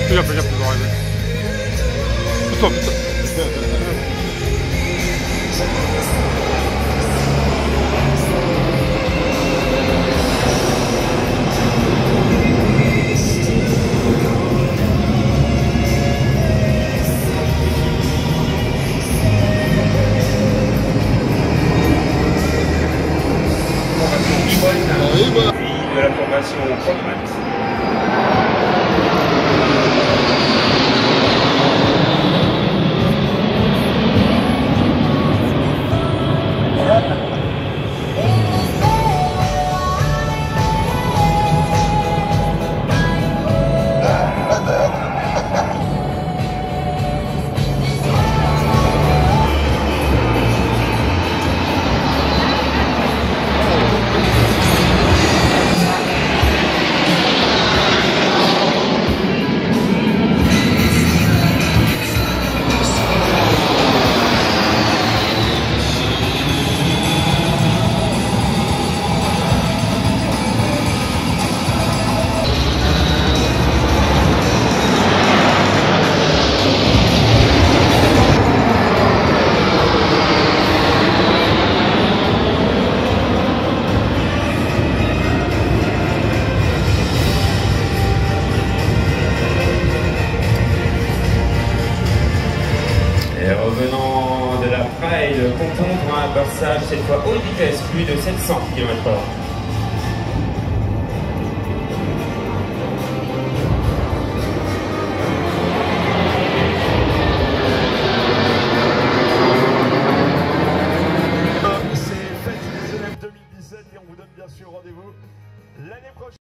Putain, putain, putain, putain. De la formation Croque-Mat. Et revenant de la Pride, comptons pour un passage cette fois haute vitesse, plus de 700 km/h. C'est Fête des élèves 2017 et on vous donne bien sûr rendez-vous l'année prochaine.